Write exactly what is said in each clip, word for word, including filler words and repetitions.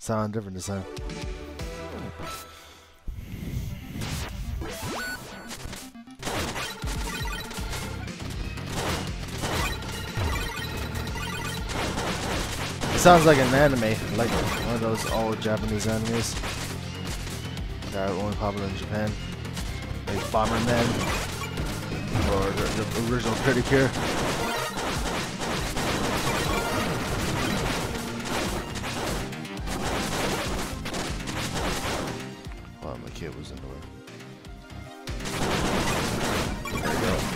sound different this time. It sounds like an anime, like one of those old Japanese animes that are only popular in Japan, like Bomberman or the, the original Pretty Cure. Oh, my kid was in the way. There we go.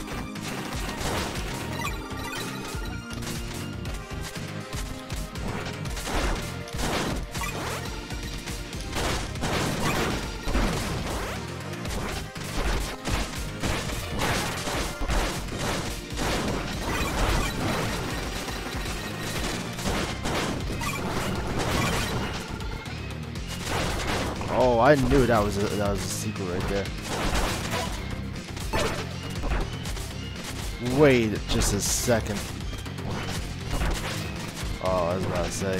Oh, I knew that was a, that was a secret right there. Wait just a second. Oh, I was about to say.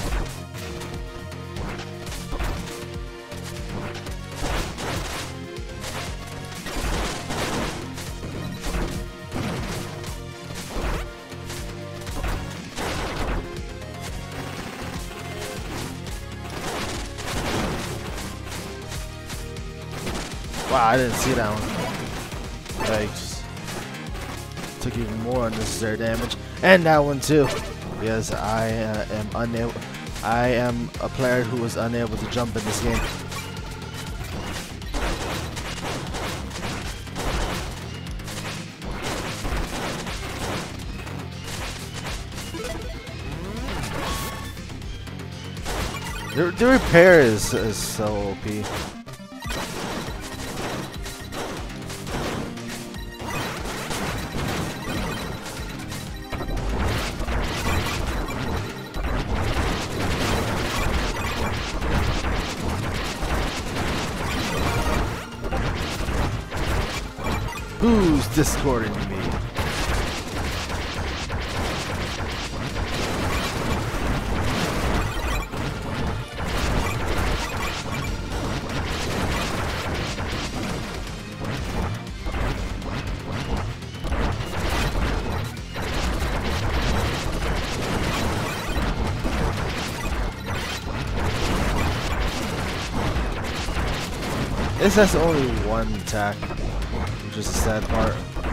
Wow, I didn't see that one. Yikes. Took even more unnecessary damage. And that one too. Because I uh, am unable. I am a player who was unable to jump in this game. The, the repair is, is so O P. Who's discording me? This has only one attack, which is the sad part.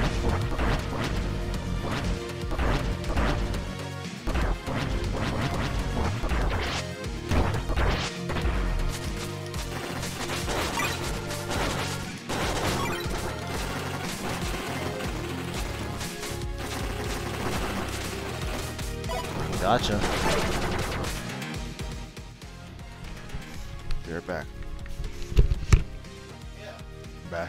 Gotcha. You're back. Back.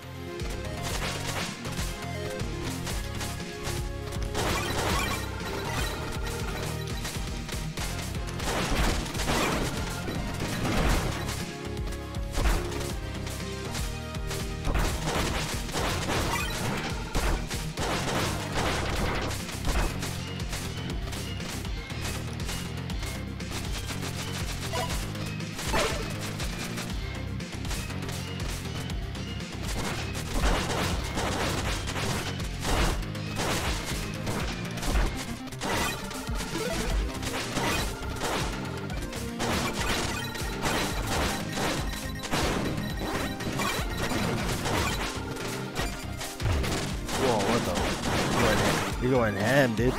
You're going ham, dude.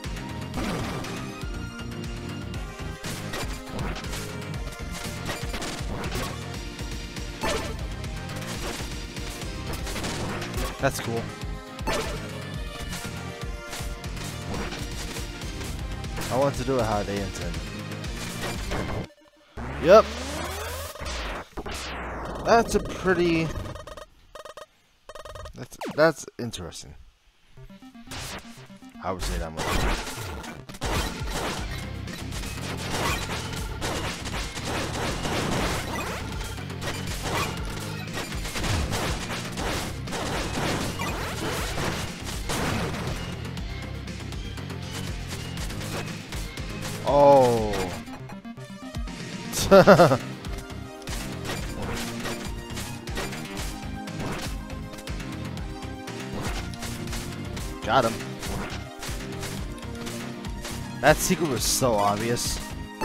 That's cool. I want to do it how they intend. Yep. That's a pretty... That's, that's interesting. I would say that much. Oh. Got him. That secret was so obvious.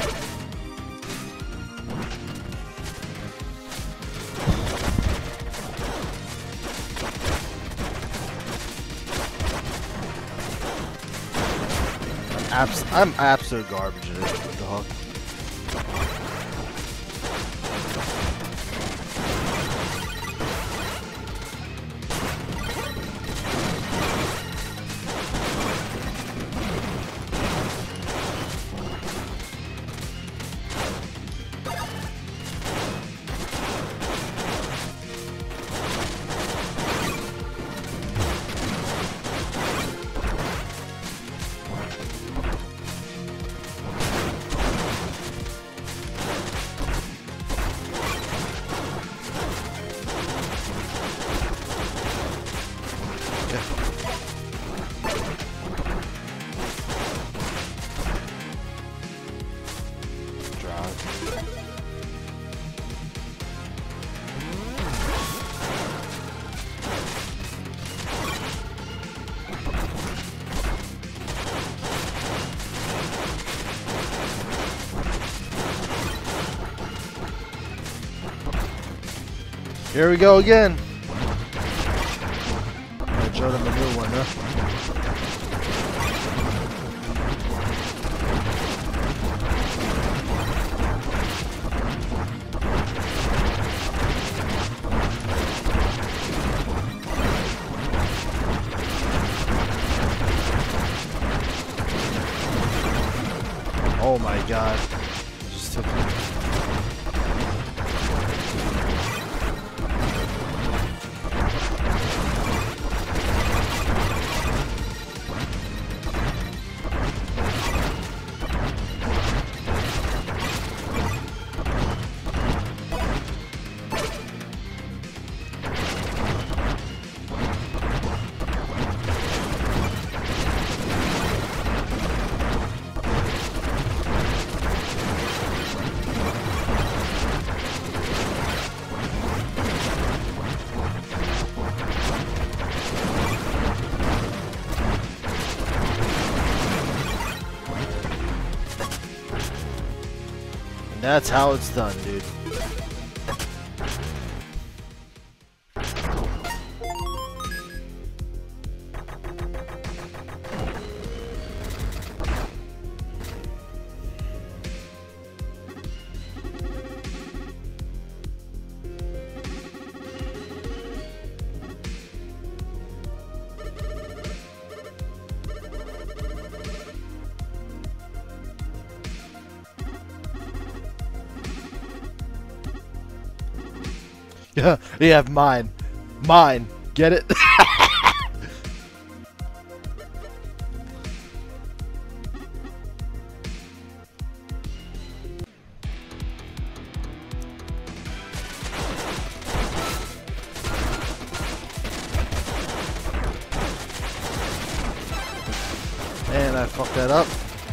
Abs I'm absolute garbage at it with the hook. Here we go again. I showed him a new one, huh? Oh my god. I just took it. That's how it's done, dude. Yeah, yeah, mine. Mine. Get it? And I fucked that up.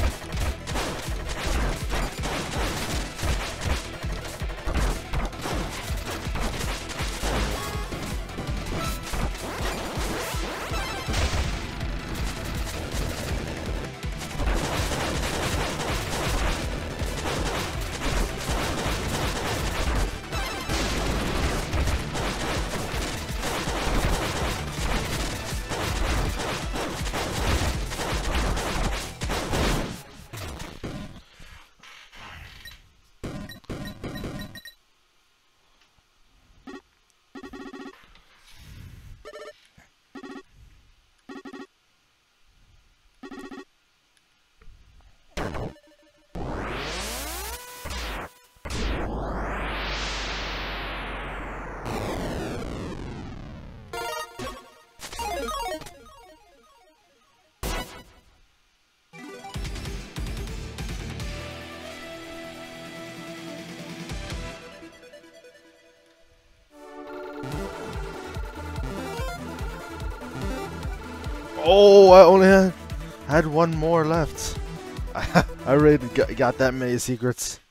Oh, I only had, had one more left. I, I already got, got that many secrets.